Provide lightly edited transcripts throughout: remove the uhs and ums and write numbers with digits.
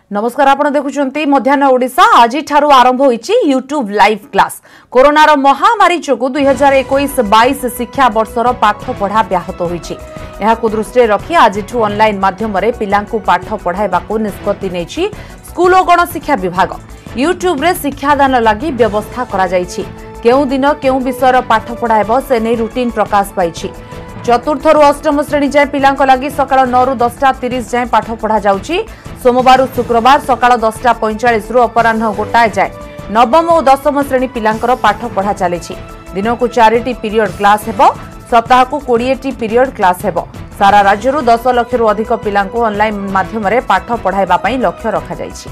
नमस्कार आपण देखुचंती मध्याह्न ओडिशा आज ठारू आरंभ होईची यूट्यूब लाइव क्लास कोरोनार महामारी जोगु 2021-22 शिक्षा वर्षर पाठ पढ़ा ब्याहत होईची एहाकु दृष्टि रखी आज ऑनलाइन माध्यम रे पिलांकु पाठ पढ़ाइबाकु निष्पत्ति नेछि स्कूल और गणशिक्षा विभाग यूट्यूब रे शिक्षादान लागि व्यवस्था करा जाईछि केउ दिन केउ विषयर पाठ पढ़ाइबो से नै रूटीन प्रकाश पाइछि चतुर्थ रु अष्टम श्रेणी जाए पिलांक लागि सकाळ 9 रु 10:30 जाए पाठ पढ़ा जाउछि सोमवार शुक्रवार सकाळ 10:45 रु अपराह्न 1 जाए नवम और दशम श्रेणी पिलांकर पाठ पढ़ा चलेछि दिनकु 4टी पीरियड क्लास हेबो सप्ताह को 20टी पीरियड क्लास हेबो सारा राज्य रु 10 लाख रु अधिक पिलांको ऑनलाइन माध्यम रे पाठ पढ़ाइबा पई लक्ष्य रखा जाइछि।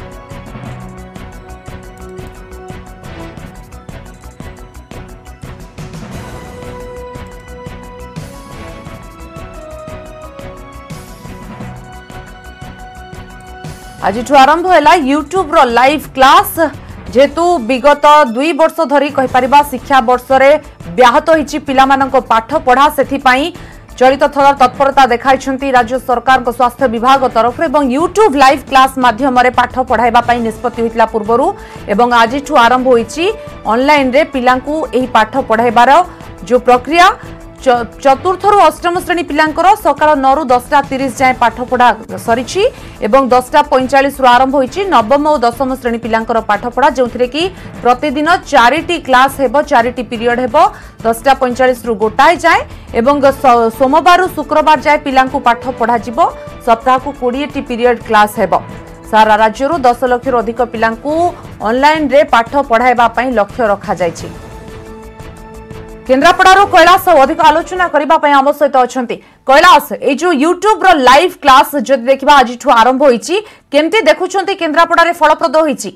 आज आरंभ है यूट्यूब रो लाइव क्लास जेतु विगत 2 वर्ष धरी कहि परिबा शिक्षा वर्ष रे ब्याहत होईची पिलामानक पाठ पढ़ा सेथिपाई चलित थर तत्परता देखाइछंती राज्य सरकार को स्वास्थ्य विभाग तरफ एवं यूट्यूब लाइव क्लास माध्यम रे पाठ पढ़ाइबा पई निष्पत्ति होइतला पूर्वरु एवं आज आरंभ होईची ऑनलाइन रे पिलांकु एही पाठ पढ़ाइबार जो प्रक्रिया चतुर्थ रु अष्टम श्रेणी पिलांकर सकाळ 9 रु 10:30 जाए पाठ पढ़ा सरीछि एवं 10:45 रु आरंभ होईछि नवम और दशम श्रेणी पिलांकर पाठ पढ़ा जोंथिरे कि प्रतिदिन 4टी क्लास हेबो 4टी पीरियड हेबो 10:45 रु 1 जाए एवं सोमवार रु शुक्रवार जाए पिलांकु पाठ पढ़ा जिवो सप्ताह को 20टी पीरियड क्लास हेबो सारा राज्य रु 10 लाख रु अधिक पिलांकु ऑनलाइन रे पाठ पढ़ाइबा पई लक्ष्य रखा जायछि। केन्द्रापड़ार कैलाश अधिक आलोचना करने आम सहित अच्छा कैलाश ये जो यूट्यूब रो लाइव क्लास जो देखा आज आरंभ होईची केमती देखुछंती केन्द्रापड़ा रे फलप्रद होईची।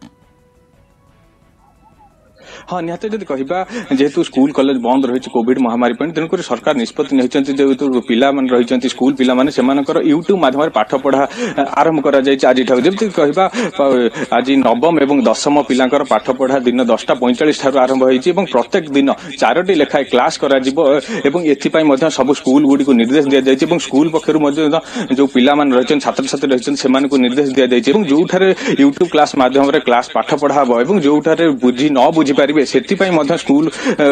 हाँ निहत जब कह जेहेतु स्कूल कॉलेज बंद रही कोविड महामारी तेणुक सरकार निष्पत्ति नहीं जेहेतु पिला रही स्कूल पिला यूट्यूब माध्यम पाठ पढ़ा आरंभ कर आज जमी कह आज नवम एवं दशम पिलांकर पाठ पढ़ा दिन 10:45 ठार आरंभ होती प्रत्येक दिन 4टी लेखाएं क्लास कर सब स्कूल गुड़ी को निर्देश दि जाए स्कूल पक्षर जो पिला रही छात्र छात्री रही से निर्देश दि जाए जो यूट्यूब क्लास माध्यम क्लास पाठ पढ़ा हम जो बुझी न बुझी पारे से स्कूल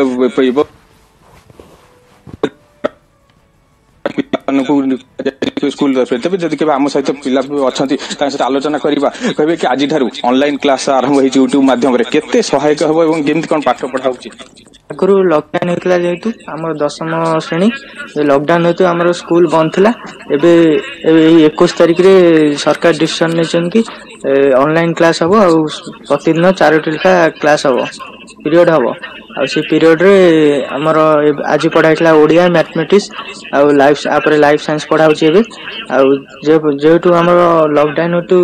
स्कूल तेज जदि आम सहित पिला अच्छा आलोचना करवा कहे कि आज ऑनलाइन क्लास आरंभ हो यूट्यूब माध्यम केते सहायक हम केमती कौन पाठ पढ़ा आगु लॉकडाउन होता जेहेतु आम दशम श्रेणी लॉकडाउन हेतु आम स्कूल बंद थिला एबे 21 तारिख रे सरकार डिसीजन नेछन कि ऑनलाइन क्लास हम आ प्रतिदिन 4टी लेखा क्लास हम पीरियड हम से पीरियड रे हमर आज पढ़ाइला ओडिया मैथमेटिक्स आ लाइफ साइंस पढ़ा जेहेतु हमर लॉकडाउन हेतु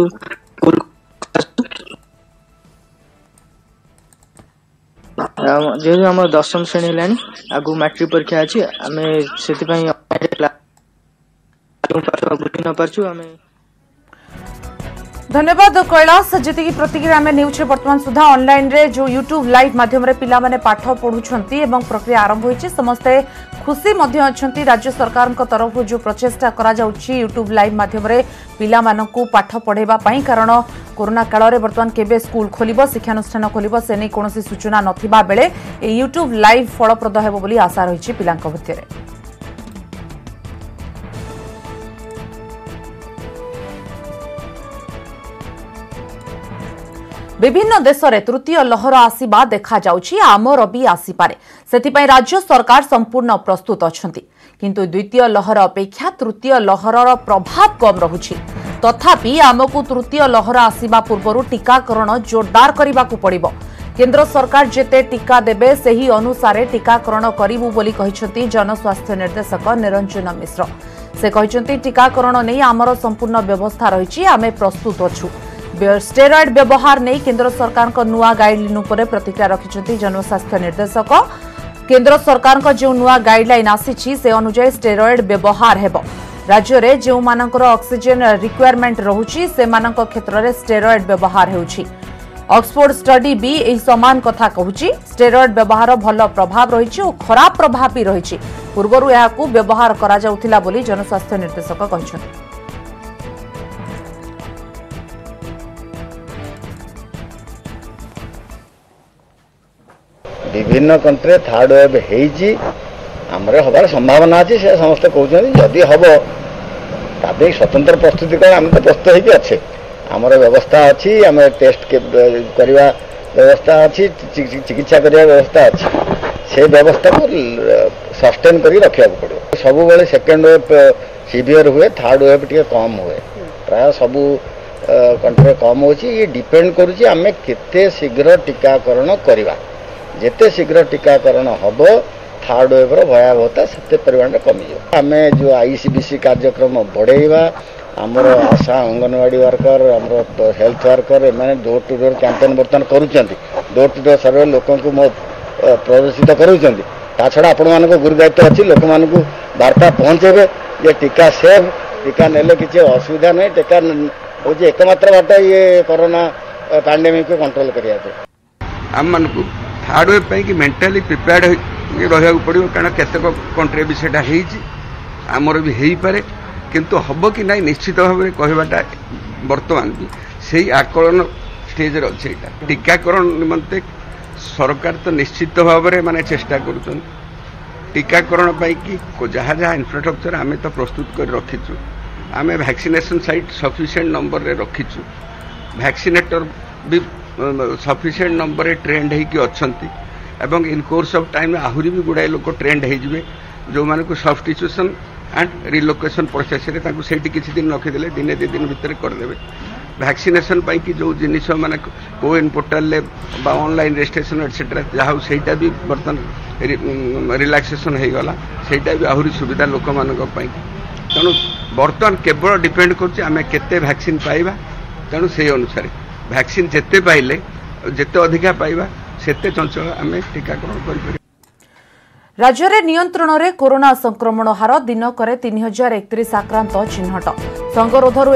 जेहेतु आम दशम श्रेणी है आगु मैट्रिक परीक्षा अच्छी आम से धन्यवाद कैलाश जी प्रतिक्रिया आम न्यूज बर्तमान सुधा ऑनलाइन रे जो यूट्यूब लाइव माध्यम रे पिला माने पाठ पढ़ुछंती एवं प्रक्रिया आरंभ होईची समस्ते खुशी मध्य अछंती राज्य सरकार को तरफ जो प्रचेष्टा करा जाउची यूट्यूब लाइव माध्यम रे पिला मानकु पाठ पढ़ेबा पई कारण कोरोना काल रे वर्तमान केबे स्कूल खोलिबो शिक्षानुष्ठान खोलिबो से नै कोनोसी सूचना नथिबा बेले ए यूट्यूब लाइव फलप्रद हेबो बोली आशा रहिची पिलांक भितरे। विभिन्न देश में तृतीय लहर आसीबा देखा जाउछि आमर भी आसीपारे सेथिपई राज्य सरकार संपूर्ण प्रस्तुत अछंती किंतु द्वितीय लहर अपेक्षा तृतीय लहरर प्रभाव कम रहुछि तथापि आमको तृतीय लहर आसीबा पूर्वरु टीकाकरण जोरदार करिबाकू पड़िबो केंद्र सरकार जेते टीका देबे सेही अनुसारे टीकाकरण करिबु बोली कहिसंती जनस्वास्थ्य निर्देशक निरंजन मिश्र से कहिसंती टीकाकरण नै आमर संपूर्ण व्यवस्था रहिछि आमे प्रस्तुत अछु स्टेरॉइड व्यवहार नहीं केंद्र सरकार को नुआ गाइडलाइन उपर प्रतिक्रिया रखिछंती जनस्वास्थ्य निर्देशक केंद्र सरकार को जो नुआ गाइडलाइन आसीछि से अनुसार स्टेरॉइड व्यवहार हेबो राज्य रे जो मानकर ऑक्सीजन रिक्वायरमेंट रहुछि से मानक क्षेत्र रे स्टेरॉइड व्यवहार हेउछि ऑक्सफोर्ड स्टडी भी एही समान कथा कहूछि स्टेरॉइड व्यवहार भल प्रभाव रहिछि और खराब प्रभाव भी रहिछि पूर्वरु याकू व्यवहार करा जाउथिला बोली जनस्वास्थ्य निर्देशक कहिछथि। विभिन्न कंट्री थर्ड वेव होती आमर हबार संभावना अच्छी से समस्त कहते जदि हम ताकि स्वतंत्र प्रस्तुति कौन आम तो प्रस्तुत हो अच्छे आमर व्यवस्था अच्छी आम टेस्ट करवा व्यवस्था अच्छी चिकित्सा करने व्यवस्था अच्छी से व्यवस्था को सस्टेन कर रखा पड़ो सब बेले सेकेंड वेव सीवियर हुए थर्ड वेव टी कम हुए प्राय सबू कंट्री कम हो डिपेंड करुच्ची आम केते शीघ्र टीकाकरण करवा जेते शीघ्र टीकाकरण हम थर्ड वेव भयावहता से परिमाण कमी आम जो आईसीबीसी कार्यक्रम बढ़ेवा आमर आशा अंगनवाड़ी वर्कर आमर हेल्थ वर्कर एम डोर टू डोर कैंपेन बर्तमान करुँच डोर टू डोर सर्वे लोक प्रदर्शित करा छड़ा आपण मान गुरु दायित्व अच्छी लोक मान वार्ता पहुँचेबे ये टीका सेव टीका नेले किसी असुविधा नहीं टीका हूँ एकमात्र बात ये कोरोना पैंडेमिक को कंट्रोल करने आम मान थर्ड वेव कि मेंटाली प्रिपेयर्ड रहा पड़ो कारण केतक कंट्री भी सेटा आमर भी हो पारे किंतु हम कि ना निश्चित भाव में कहवाटा बर्तमान भी से आकलन स्टेज अच्छे टीकाकरण निमंते सरकार तो निश्चित भाव में माने चेष्टा कर टीकाकरण कि जहाँ जहाँ इन्फ्रास्ट्रक्चर आम तो प्रस्तुत कर रखीचु आम वैक्सीनेशन साइट सफिशिएंट नंबर रे रखीचु वैक्सीनेटर भी सफिशिएंट नंबर रे ट्रेंड होगी अच्छी एवं इन कोर्स ऑफ टाइम आहरी भी गुड़ाए लोक ट्रेंड होइजिबे जो माने को सब्स्टिट्यूशन एंड रिलोकेशन प्रोसेस रे ताकू सेठी किछि दिन रखिदेले दिने 2 दिन भितर करदेबे वैक्सीनेशन पाई कि जो जिनिस माने कोविन पोर्टल ले बा ऑनलाइन रजिस्ट्रेशन एटसेट्रा जहाँ सेटा भी बर्तमान रिलैक्सेशन हो गला सेटा भी आहरी सुविधा लोक मानक पाई तेणु बर्तमान केवल डिपेंड करुच्चे आम केते वैक्सीन पाइबा तेणु से अनुसार वैक्सीन जेते पाइले जेते अधिका पाइबा सेते चंचल आम टीकाकरण कर राज्य में नियंत्रण में कोरोना संक्रमण हार दिनक 3031 आक्रांत चिन्हट संगरोधर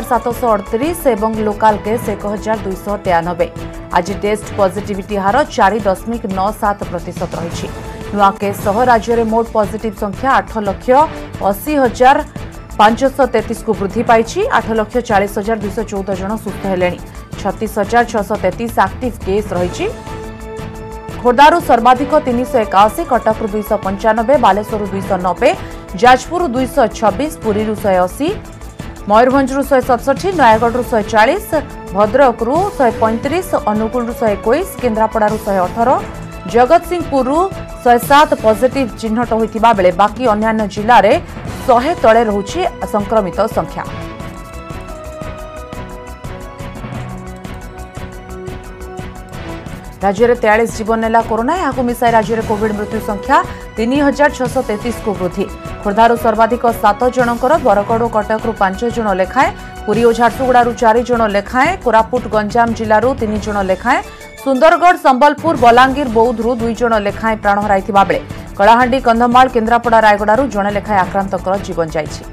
1738 और लोकाल केस 1293 आज टेस्ट पॉजिटिविटी हार 4.97% रही नुआ केस सह राज्य में मोट पॉजिटिव संख्या 8,80,533 को वृद्धि पाई 8,40,214 जन सुस्थ हेले 36,633 एक्टिव केस रही खोर्धारू सर्वाधिक 381 कटकरू 295 बालेश्वर 290 जाजपुर 226 पुरी 180 मयूरभंज 167 नयागढ़ 140 भद्रक 135 अनुगुल 121 केन्द्रापड़ा 118 जगतसिंहपुर 107 पॉजिटिव चिन्हट होइतिबा बेले बाकी अन्य जिले में 100 तले रहुछि संक्रमित संख्या राज्य में 43 जीवन नेला कोरोना यहाँ मिसाई राज्य में कोविड मृत्यु संख्या 3633 को वृद्धि खोर्धारू सर्वाधिक 7 जनकर बरगड़ और कटकू 5 जन लेखाएं पुरी और झारसुगुड़ारू 4 जन लेखाएं कोरापुट गंजाम जिलूर 3 जन लेखाएं सुंदरगढ़ संबलपुर बलांगीर बौद्धरू 2 जन लेखाएं प्राण हराइथिबा बेले कलाहांडी कंधमाल केन्द्रापड़ा रायगड़ारू जने लेखाएं आक्रांतकर जीवन जाइछि।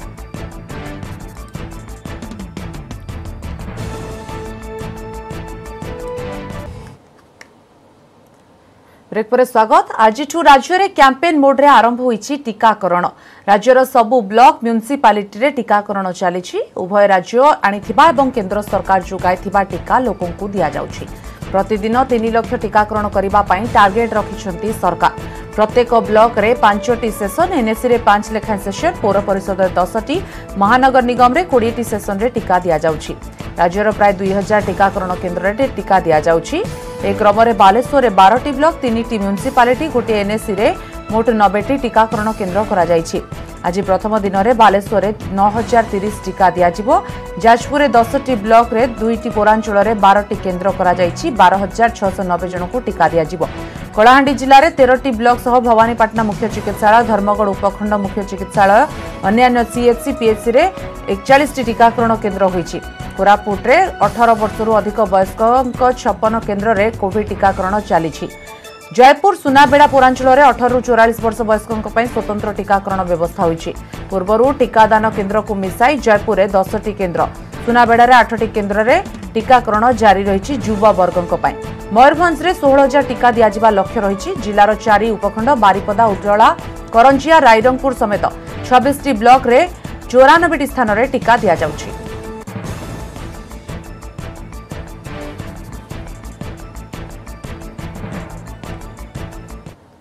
ब्रेक पर स्वागत आज राज्य में कैंपेन मोड रे आरंभ होईछि टीकाकरण राज्यर सबु ब्लॉक म्युनिसिपालिटी रे टीकाकरण चली उभय राज्य आनिथिबा एवं केंद्र सरकार जोगाइथिबा टीका लोकन को दिया जाउछि प्रतिदिन 3 लाख टीकाकरण करिबा पई टार्गेट रखिछंती सरकार प्रत्येक ब्लॉक रे 5टी सेशन एनएससी रे 5 लेखा सेशन पौर परिषद 10टी महानगर निगम रे 20टी सेशन रे टीका दिया जाउछि राज्यर प्राय 2000 टीकाकरण केन्द्र रे टीका दिया जाउछि एक क्रम में बालेश्वर 12टी ब्लॉक 3टी म्युनिसिपालिटी गोटे एनएससी रे मोट 90टी टीकाकरण केन्द्र करा जायछि आज प्रथम दिन में बालेश्वर 9030 टीका दियाजिबो जाजपुर 10टी ब्लॉक रे 2टी पौरांचल में 12टी केन्द्र करा जायछि 12690 जन को टीका दियाजिबो कलाहांडी जिले में 13टी ब्लॉक सह भवानीपाटना मुख्य चिकित्सालय धर्मगढ़ उपखंड मुख्य चिकित्सालय अन्य सीएचसी पीएचसी रे 41टी टीकाकरण केन्द्र होईछि कोरापुट रे 18 वर्षरू अधिक वयस्क 56 केन्द्र रे कोविड टीकाकरण चली जयपुर सुनाबेड़ा पौरांचल में 18 ରୁ 44 वर्ष वयस्कों स्वतंत्र टीकाकरण व्यवस्था होईछि पूर्वरू टीकादान केन्द्र को मिसाई जयपुर में 10टी केन्द्र सुनाबेड़ा 8टी केन्द्र में टीकाकरण जारी रही युवा वर्गों मयूरभंज में 16,000 टीका दिया लक्ष्य रही जिलार 4 उपखंड बारिपदा उज्जला करंजिया रायरंगपुर समेत 26टी ब्लॉक रे 94टी स्थान में टीका दिया जाउछि।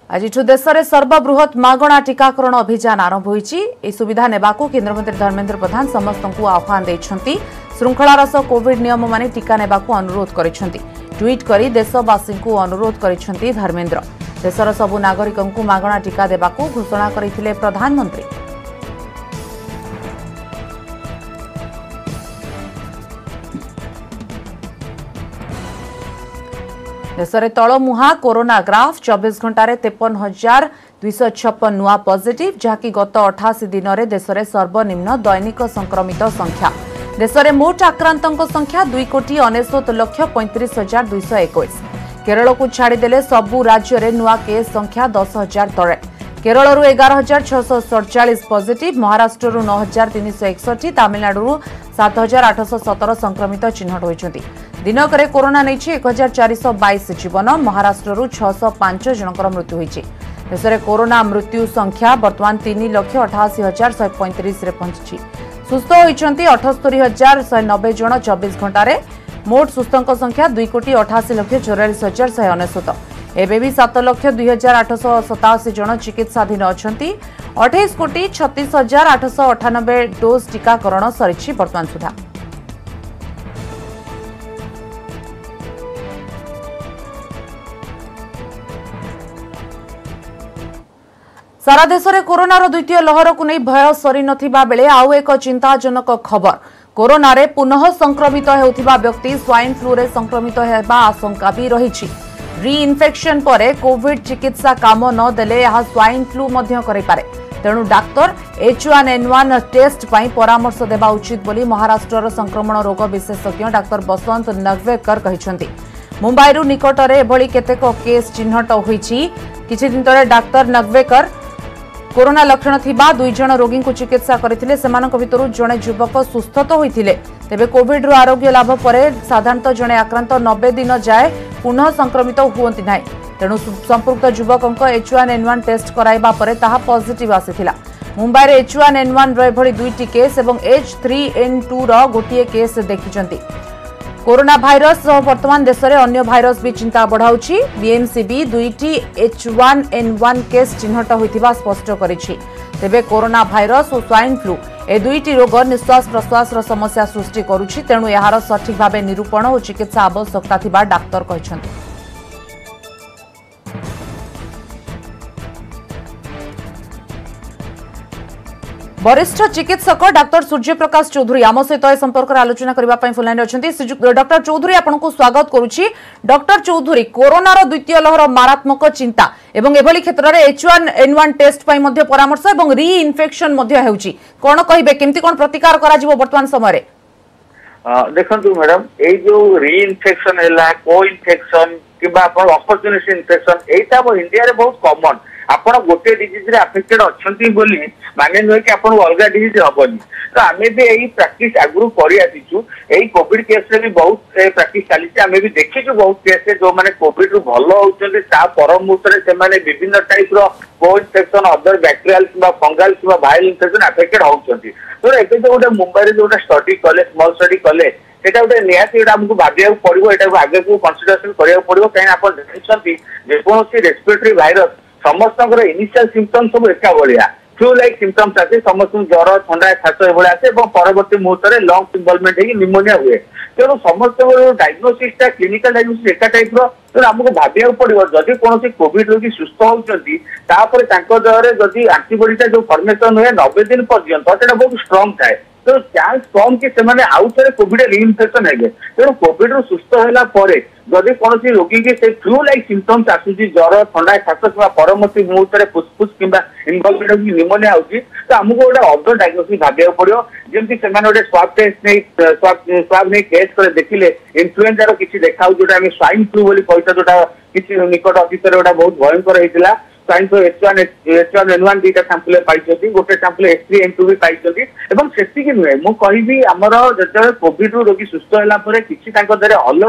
आज देश में सर्वबृहत मागणा टीकाकरण अभियान आरंभ होईछि। ए सुविधा नेबाकू केन्द्रमंत्री धर्मेन्द्र प्रधान समस्त को आह्वान देइछन्ति। श्रृंखलार सह कोविड नियम माने टीका नेबाकू अनुरोध करिसेंति। ट्वीट करी देशवासी को अनुरोध करिसेंति धर्मेन्द्र। देशर सबु नागरिकों को मागणा टीका देबाकू घोषणा करिथिले प्रधानमंत्री। देश में तलमुहा कोरोना ग्राफ 24 घंटे 53,256 नुआ पॉजिटिव जहाँकि गत 88 दिन में देश में सर्वनिम्न दैनिक संक्रमित संख्या। देश में मोट आक्रांतों संख्या 2,69,35,221। केरल को छाड़देले सबु राज्य में नुआ केस संख्या 10,000 तले। केरल 11,647 पॉजिटिव, महाराष्ट्र 9,361, तमिलनाडु 7,817 संक्रमित चिन्हट होती। दिनक कोरोना नहीं 1,422 जीवन, महाराष्ट्र 605 जनकर मृत्यु होती। देश में कोरोना मृत्यु संख्या बर्तमान 3,88,135 पहुंची। सुस्थ होती 78,190 जन 24 घंटे। मोट सुस्थों संख्या 2,88,44,199। एबे भी 7,02,887 जन चिकित्साधीन अच्छा। 28,36,898 डोज टीकाकरण सरी बर्तमान सुधा। सारा देश में कोरोनार द्वितीय लहर को नहीं भय सरी नथिबा बेले आउ एक चिंताजनक खबर। कोरोना रे पुनः संक्रमित होतिबा व्यक्ति स्वाइन फ्लू रे संक्रमित हेबा आशंका भी रही। री इन्फेक्शन परे कोविड चिकित्सा काम न देले यह स्वाइन फ्लू मध्य करै पारे। तेणु डाक्तर H1N1 टेस्ट पाई परामर्श देबा उचित बोली महाराष्ट्र संक्रमण रोग विशेषज्ञ डाक्तर बसंत नगवेकर कहिसंती। मुंबईरू निकटरे एभली केतेक केस चिन्हट होईछि। किछि दिन तळे डाक्तर नगवेकर कोरोना लक्षण थिबा 2 जन रोगी को चिकित्सा करथिले। सेमानक भितरु जणे युवक सुस्थ तो होइथिले। तेबे कोविड रो आरोग्य लाभ परे साधारणतः जणे आक्रांत 90 दिन जाए पुनः संक्रमित हुअंती नाही। तेणु संपुक्त युवकक H1N1 टेस्ट कराइबा परे ताहा पॉजिटिव आसीथिला। मुंबई रे H1N1 रो एभली 2टी केस एवं H3N2 रो गोटिए केस देखिचंती। कोरोना भाइरस वर्तमान देश में अन्य भाइरस भी चिंता बढ़ाऊँगी। बीएमसीबी 2टी H1N1 केस चिन्हट होइथिबा स्पष्ट करिछि। तेबे कोरोना भाइरस और स्वाइन फ्लू ए 2टी रोग निश्वास प्रश्वास समस्या सृष्टि करुछि। तेणु यार सठिक भाव निरूपण और चिकित्सा आवश्यकता थिबा डाक्तर कहिसंती। वरिष्ठ चिकित्सक डाक्टर सूर्य प्रकाश चौधरी आम सहित ए संपर्क में आलोचना करने फोनलाइन अच्छी। डॉक्टर चौधरी आपको स्वागत करुच्ची। डॉक्टर चौधरी कोरोनार द्वितीय लहर मारात्मक चिंता एवं एभली क्षेत्र में H1N1 टेस्ट पाई परामर्श और री इन्फेक्शन कौन कहे केमती कौन प्रतिकार करा वर्तमान समय देखु मैडम ये जो री इन्फेक्शन है को इन्फेक्शन कि अपॉर्चुनिटी इन्फेक्शन यहाँ इंडिया रे बहुत कॉमन। आपण गोटे डिजीज रे अफेक्टेड अच्छी बोली माने नुहे कि आपन अलग डिजीज हबनी। तो आम भी यही प्राक्टिस आगु कर आसीचु। यही कोविड केस रे भी बहुत प्राक्टिस चली। आम भी देखीचु बहुत केस जो मैंने कोविड रु भल होउछन्ते ता पर मुहूर्त से विभिन्न टाइप रो को इन्फेक्शन अदर बैक्टेरियल किंबा फंगल किंबा वायरल इन्फेक्शन अफेक्टेड होउछन्ती। तो एबे जो गोटे मुंबई रे जो स्टडी कले स्मॉल स्टडी कले सेटा गोटे निहाती आमको भाविया पड़ो। एटा आगे को कंसिडरेशन करिया पड़ो कहीं आप जानते जेकोसी रेस्पिरेटरी वायरस समस्त इनिशियल सिम्पटम्स सब एका भाया फ्लू लाइक सिम्पटम्स आसे। समस्त ज्वर ठंडा खास भाया आसे और परवर्ती मुहूर्त में लंग्स इनवॉल्वमेंट हो निमोनिया हुए। तेणु समस्त डायग्नोसिस क्लिनिकल डायग्नोसिस एका टाइप तेणु आमको भाविया पड़ो जदि कौन कोविड रोगी सुस्थ होती देहरे जदि आंटीबॉडीटा जो फर्मेसन हुए 90 दिन पर्यंत बहुत स्ट्रंग थाए। तो चांस कम कि आउ थे कोविड रिइन्फेक्शन है। तेणु कोविड रु सुस्थ होला परे जदि कौन रोगी की फ्लू लाइक सिम्पटम्स आसूची ज्वर ठंडा खास कि परवर्ती मुहूर्त में फुसफुस कि इनवॉल्वमेंट होगी निमोनिया होगी तो आमको गोटे अदर डायग्नोसिस भाविया पड़ो। जमी से स्वाब टेस्ट नहीं स्वाब नहीं टेस्ट कर देखिले इन्फ्लुएंजार किसी देखा जोटा स्वाइन फ्लू बोली पैसा जोटा किसी निकट अतीत गोटा बहुत भयंकर होता। स्वाइन फ्लू H1N1 दुईटा सैंपल पाई गोटे सैंपल H3N2 भी पाई से नुहे। मुझे आमर जो कोविड रोगी सुस्थ होला किसी अलग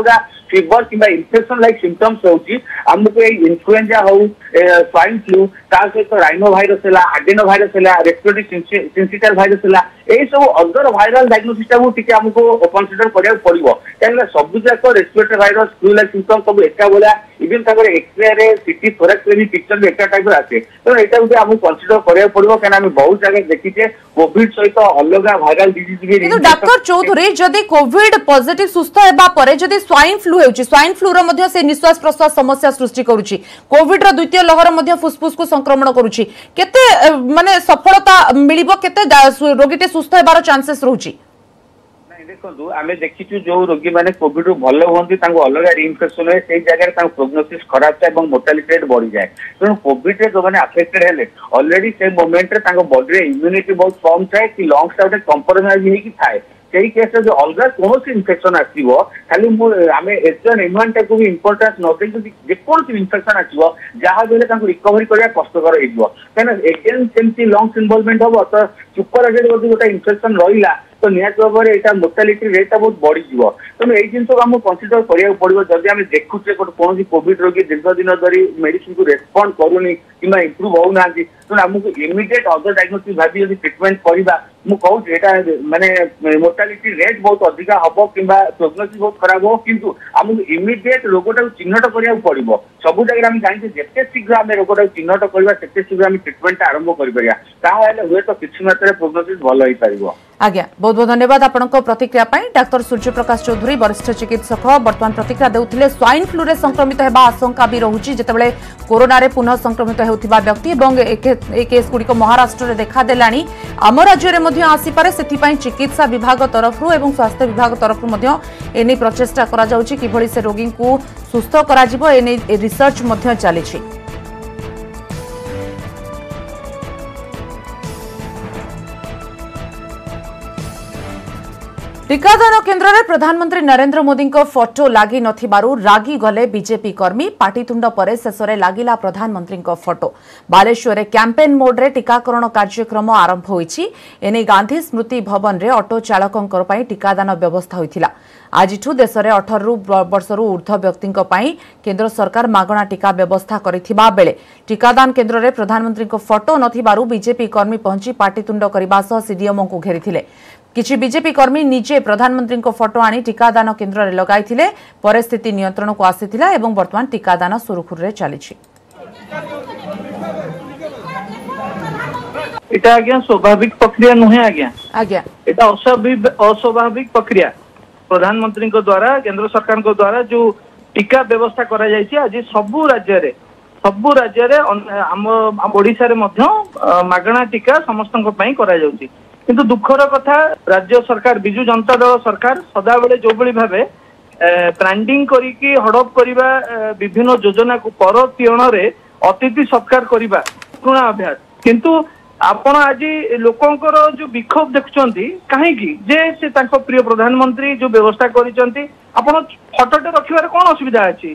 फीवर कि इन्फेक्शन लाइक सिम्पटम्स होउची हमको इन्फ्लुएंजा हो स्वाइन फ्लू ता सहित राइनो भाइरस है एडेनो भाइरस है रेस्पिरेटरी सिंसिटाल भाइरस है यही सब अदर भाइरल डायग्नोसिस टा हमको कंसीडर करिया पड़िबो काहे सब जाक respiratory virus flu like symptoms सब एका बोला इवन ताकर एक्सरे रे सीटी थोरैक्स रे भी पिक्चर एका टाइप रे आसे तो एटा भी हमको कंसीडर करिया पड़िबो काहे हम बहुत जगह देखिचे कोविड सहित अलग भाइरल डिजीज भी किंतु डॉक्टर चौधरी जदि कोविड पॉजिटिव सुस्थ हेबा परे जदि स्वाइन फ्लू हेउची स्वाइन फ्लू रो मध्ये से निश्वास प्रश्वास समस्या सृष्टि करूची कोविड रो द्वितीय लहर मध्ये फुसफुस को संक्रमण करूची केते माने सफलता मिलिबो केते रोगीटे सुस्थ हेबार चांसेस रहूची देखो आम देखी जो रोगी मैंने कोविड रु भल हमें अलग इनफेक्शन हुए से जगह प्रोग्नोसिस खराब था मोर्टालिटी रेट बढ़ी जाए तेणु कोविड जो मैंने अफेक्टेड है ऑलरेडी से मोमेंट रे बॉडी रे इम्यूनिटी बहुत कम थाए कि लंग्स टा कंप्रोमाइज होगी थाए से केस जो अलग कौन इनफेक्शन आसो खाली आम एजन इम्यून टाइप भी इंपोर्टान्स न जेकोसी इनफेक्शन आसो जहाँ भी रिकवरी करने कष्टर होगेन सेमती लंग्स इनवॉल्वमेंट हम तो सुपर गोटे इनफेक्शन रहा तो निहत भाव में यहाँ मोर्टालिटी रेट बहुत बढ़ी तेणु यही जिन को कंसीडर करा पड़ो जदि आम देखुचे कौन कोविड रोगी दीर्घ दिन धरी मेडिसिन को रेस्पॉन्ड करूनी कि इम्प्रूव होना तेणु आमको इमिडिएट अदर डायग्नोसिस भाभी जब ट्रिटमेंट करवा मुझे माने मोर्टालिटी रेट बहुत अधिक हम कि प्रोग्नोसिस बहुत खराब हो किंतु आमको इमिडिएट रोगटा चिन्हट करा पड़ो सब जगह आम जानी जिते शीघ्र आम रोगटा चिन्हट करवा सेते शीघ्र आम ट्रिटमेंट आरंभ कर हुए तो किसी मात्रा प्रोग्नोसिस भल हो पार आज्ञा बहुत बहुत धन्यवाद आपनको प्रतिक्रिया डाक्टर सूर्य प्रकाश चौधरी वरिष्ठ चिकित्सक वर्तमान प्रतिक्रिया देउथिले स्वाइन फ्लू रे संक्रमित हेबा आशंका भी रहुची जेतेबेले कोरोना रे पुनः संक्रमित हेउथिबा व्यक्ति एवं ए केस गुडी को महाराष्ट्र रे देखा देलानी आम राज्य रे मध्ये आसी पारे सेति पई चिकित्सा विभाग तरफ एवं स्वास्थ्य विभाग तरफ मध्ये एनी प्रचेष्टा करा जाउची किभଳି से रोगी को सुस्थ करा जिवो एनी रिसर्च मध्ये चलीछि। टीकादान केन्द्र में प्रधानमंत्री नरेंद्र मोदी फोटो लगी नथिबारु रागी गले बीजेपी कर्मी पाटितुंड पर शेष में लगिला प्रधानमंत्री फोटो बालेश्वर कैंपेन मोड रे टीकाकरण कार्यक्रम आरंभ होईछि एने गांधी स्मृति भवन रे ऑटो चालकंकर पई टीकादान व्यवस्था होइथिला आजिठु देश में 18 वर्षरू ऊर्ध्व व्यक्ति केंद्र सरकार मागणा टीका व्यवस्था करिथिबा बेले टीकादान केन्द्र में प्रधानमंत्री फोटो नथिबारु बीजेपी कर्मी पहुंची पाटितुंड करबा सह सीडीएमओ को घेरिथिले किछि बीजेपी कर्मी निजे प्रधानमंत्री फोटो आनी टीकादान केन्द्र में लगाइथिले परिस्थिति नियंत्रण को आसीथिला एवं वर्तमान टीकादान सुरुखुरु चलीछि। एटा आज्ञा स्वाभाविक प्रक्रिया नुहे आज्ञा आज्ञा एटा अस्वाभाविक प्रक्रिया प्रधानमंत्री द्वारा केंद्र सरकार द्वारा जो टीका व्यवस्था करा जायछि आज सबु राज्य रे हम ओडिसा रे मध्य मागणा टीका समस्तक पई करा जाउछि किंतु दुखर कथा राज्य सरकार बिजु जनता दल सरकार सदा बेले जो बड़ी भावे ब्रांडिंग करिकी हड़प करिबा विभिन्न योजना को पर तियण रे अतिथि सत्कार करिबा पुराना अभ्यास किंतु आपण आज लोकंकर जो विक्षोभ देखुचंती काहेकि जे से तांको प्रिय प्रधानमंत्री जो व्यवस्था करिसंती आपण फोटोटे रखिबार कोन असुविधा अछि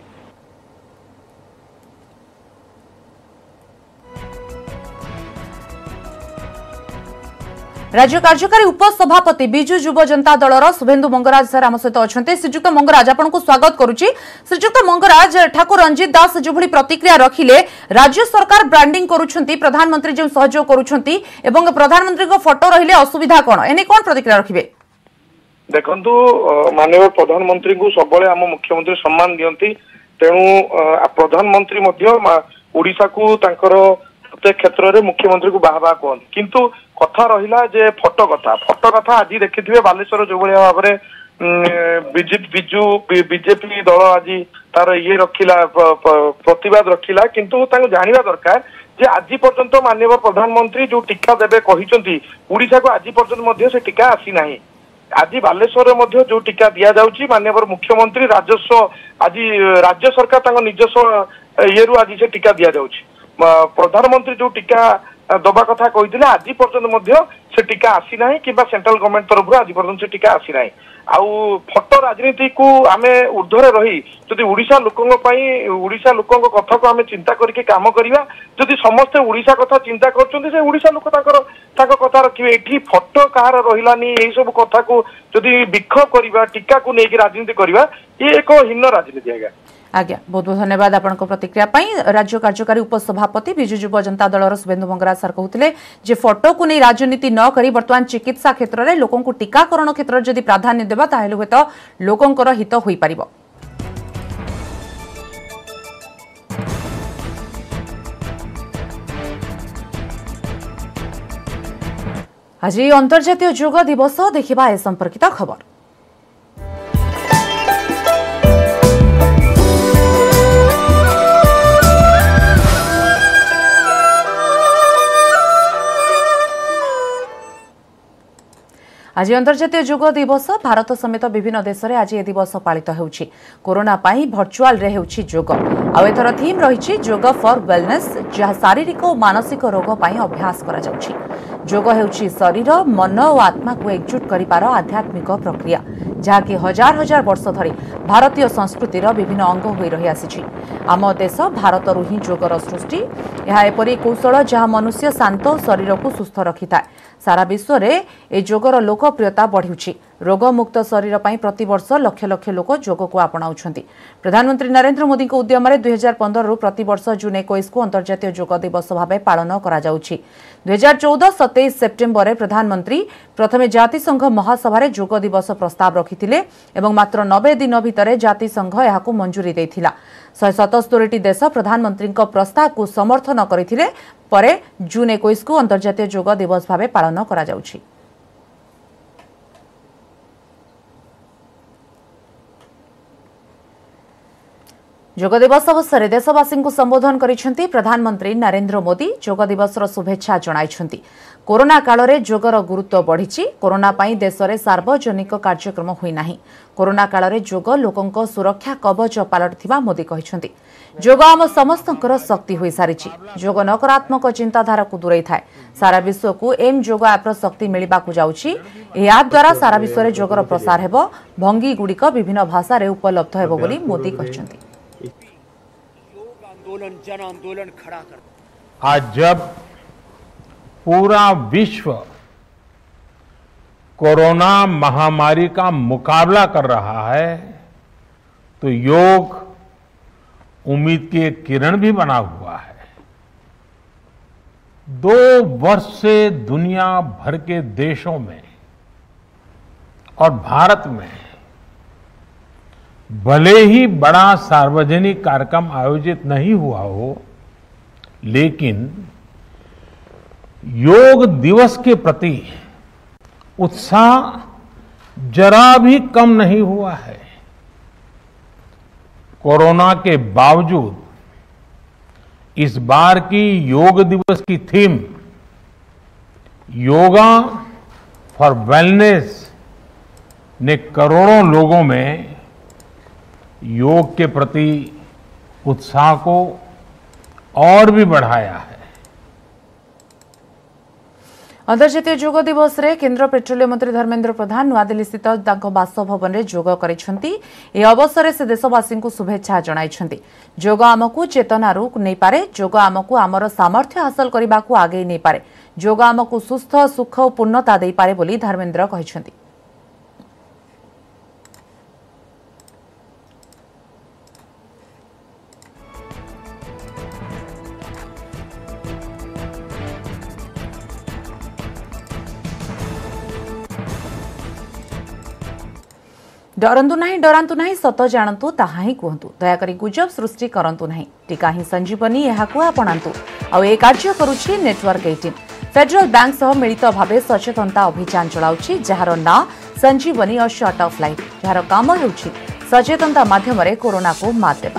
राज्य कार्यकारी उपसभापति बिजु युव जनता दलर शुभेन्दु मंगराज सर आम सहित अच्छा श्रीजुक्त मंगराज आपको स्वागत करुच्ची। श्रीजुक्त मंगराज ठाकुर रंजित दास जो प्रतिक्रिया रखिले राज्य सरकार ब्रांडिंग करुछंती प्रधानमंत्री जो सहयोग करुछंती एवं प्रधानमंत्री को फोटो रहिले असुविधा कोन एने कोन प्रतिक्रिया रखिबे देखंतु माननीय प्रधानमंत्री को सबले आम मुख्यमंत्री सम्मान दियंती तेणु प्रधानमंत्री मध्य ओडिसा को तांकर प्रत्येक क्षेत्र में मुख्यमंत्री को बाहा कहते किंतु कथा रहा जे फोटो कथा आज देखिए बालेश्वर जो भाव में बीजेपी दल आज तार ये रखिला प्रतिवाद रखिला किंतु जानवा दरकार जे आज पर्यंत माननीय प्रधानमंत्री जो टीका देवे कहते ओडिशा को आज पर्यंत से टीका आसी ना आज बालेश्वर में जो टीका दि जाऊँगी माननीय मुख्यमंत्री राजस्व आज राज्य सरकार निजस्व ये आज से टीका दि जाऊँगी प्रधानमंत्री जो टीका दबा कथा कहते आज पर्यंत से टीका आसी ना कि सेंट्रल गवर्नमेंट तरफ आज पर्यटन से टीका आसी ना आउ फटो राजनीति को आमे ऊर्ध्वरे रही जदि ओडिशा ओडिशा लोकों कथा को आमे चिंता करके काम करिवा जदि समस्ते ओडिशा कथा चिंता करछन्ते से ओडिशा लोक ताको कथा रखिबे एठी फटो कहार रहिलानी एई सब कथा को जदि विक्षोभ करिवा टीका को नेकी राजनीति करिवा ये एक हीन राजनीति आज्ञा आज्ञा बहुत बहुत धन्यवाद आपण प्रतिक्रिया राज्य कार्यकारी उपसभापति विजु युव जनता दलर शुभेन्दु मंगराज सर कहते जे फोटो को नहीं राजनीति न करी वर्तमान चिकित्सा क्षेत्र में लोकों को टीकाकरण क्षेत्र में जदि प्राधान्य देबा ताहेले हुए तो लोकोंकर हित होई परिबो। आज अंतर्जातीय योग दिवस देखिबा ए संपर्कित खबर। आज अंतर्जातीय योग दिवस भारत समेत विभिन्न देश में आज ए दिवस पालित होउछि। कोरोना पाई वर्चुअल रे होउछि योग आ एथर थीम रहिछि योग फॉर वेलनेस जहाँ शारीरिक और मानसिक रोग पाई अभ्यास करा जाउछि। योग हेउछि शरीर मन और आत्मा को एकजुट करिपार आध्यात्मिक प्रक्रिया जहाँकि हजार हजार वर्ष धरी भारतीय संस्कृतिर विभिन्न अंग होई रही आसिछि। आम देश भारतरु ही योगर सृष्टि यह एपरि कौशल जहाँ मनुष्य शांत शरीर को सुस्थ रखिଥାଏ। सारा विश्व में ए योगर लोकप्रियता बढ़ुछि। रोगमुक्त शरीर पाई प्रतिवर्ष लक्ष लक्ष लोक योग को आपणाउछन्ति। प्रधानमंत्री नरेंद्र मोदी को उद्यम 2015 रु प्रतिवर्ष जून 21 को अंतर्जातीय योग दिवस भाव पालन करा जाउछि। 2014-27 सेप्टेम्बर में प्रधानमंत्री प्रथमे जातिसंघ महासभा योग दिवस प्रस्ताव रखिथिले एवं मात्र 90 दिन भितर जातिसंघ याकू मंजूरी देथिला। 177 देश प्रधानमंत्री प्रस्ताव को समर्थन करथिले परे जून 21 को अंतर्जातीय योग दिवस भाव पालन करा जाउछि। योग दिवस अवसर में देशवासी को संबोधन करिसेंति प्रधानमंत्री नरेंद्र मोदी। योग दिवस शुभेच्छा जणाइछन्ति। कोरोना काल रे योगर गुरुत्व बढ़िछि। कोरोना पाई देश में सार्वजनिक कार्यक्रम हुई नाही। कोरोना काल रे योग लोकंक सुरक्षा कवच पालटिथिबा मोदी कहिसेंति। योग आम समस्तंकर शक्ति होई सारिछि। योग नकारात्मक चिंताधारा को दूरै थाए। सारा विश्व को एम योग ऐप शक्ति मिलिबाकू जाउछि। ए ऐप द्वारा सारा विश्व में योगर प्रसार हेबो। भंगी गुड़िक विभिन्न भाषा रे उपलब्ध हेबो बोली मोदी कहिसेंति। जन आंदोलन खड़ा कर आज जब पूरा विश्व कोरोना महामारी का मुकाबला कर रहा है तो योग उम्मीद की एक किरण भी बना हुआ है। 2 वर्ष से दुनिया भर के देशों में और भारत में भले ही बड़ा सार्वजनिक कार्यक्रम आयोजित नहीं हुआ हो, लेकिन योग दिवस के प्रति उत्साह जरा भी कम नहीं हुआ है। कोरोना के बावजूद इस बार की योग दिवस की थीम योगा फॉर वेलनेस ने करोड़ों लोगों में योग के प्रति उत्साह को और भी बढ़ाया है। अंतर्जातीय योग दिवस रे केंद्र पेट्रोलियम मंत्री धर्मेंद्र प्रधान नुआदिल्ली स्थित तांको बासभवन रे योग करिसेंति। ए अवसर से देशवासी को शुभेच्छा जणाइछन्ति। योग आमको चेतनारू नहीं पारे। योग आमको आमर सामर्थ्य हासिल करने को आगे नहीं पारे। योग आमको सुस्थ सुख और पूर्णता दे पारे बोली धर्मेंद्र कहिसेंति। डरंतु नहीं सत जानतु ताहा ही कहतु। दयाकरी गुजब सृष्टि करंतु नहीं। टीका ही संजीवनी यहाकू आपणांतु। आ ए कार्य करुछि नेटवर्क 18 फेडरल बैंक सह मिलित भावे सचेतनता अभियान चलाउछि जहार ना संजीवनी और शट ऑफ लाइट जहार काम हेउछि सचेतनता माध्यम रे कोरोना को मात देबा।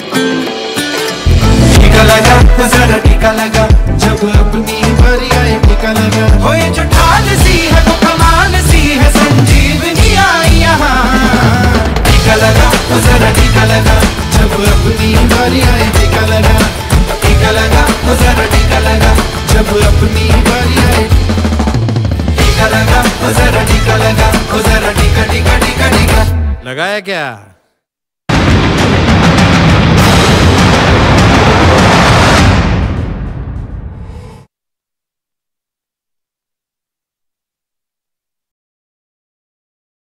टीका लगा जब अपनी बारी आए टीका लगा। हो ये जो ढाल सी है वो कमाल सी है, संजीवनी आई यहाँ। टीका लगा वो जरा टीका लगा, जब अपनी बारी आए टीका लगा। टीका लगा वो जरा टीका लगा, जब अपनी बारी आए। टीका लगा वो जरा टीका लगा, वो जरा टीका टीका टीका टीका। लगाया क्या?